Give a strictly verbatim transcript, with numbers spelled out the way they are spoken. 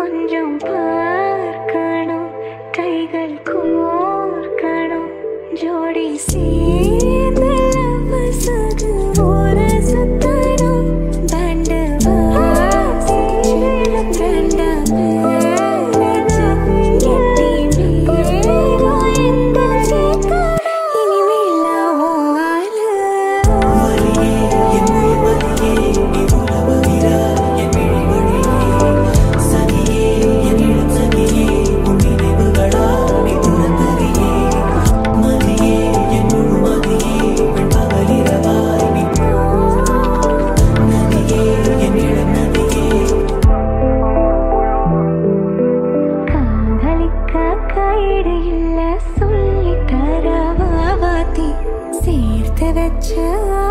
கொஞ்சம் பார்க்கணும், கைகள் கோர்க்கணும், ஜோடி சேர்ந்து வசகு ஒரு சுத்தணும், பேண்டு வாசி ரெண்டா மேனச்சு கெட்டி மேலும் எங்க சேர்க்கணும், இனிமேல் உன் ஆளு. மரியே என் உயிர் மரியே நீ உலவுகிறாய் என் விழி வழியே சனியே என் இளம் சனியே உன் நினைவுகளா நீ துறந்தறியே மதியே என் முழு மதியே பெண் பகலிரவாய் நீ நதியே என் இளம் நதியே. காதலிக்க கைடு இல்ல சொல்லி தரவாவாத்தி சேர்த்து வச்ச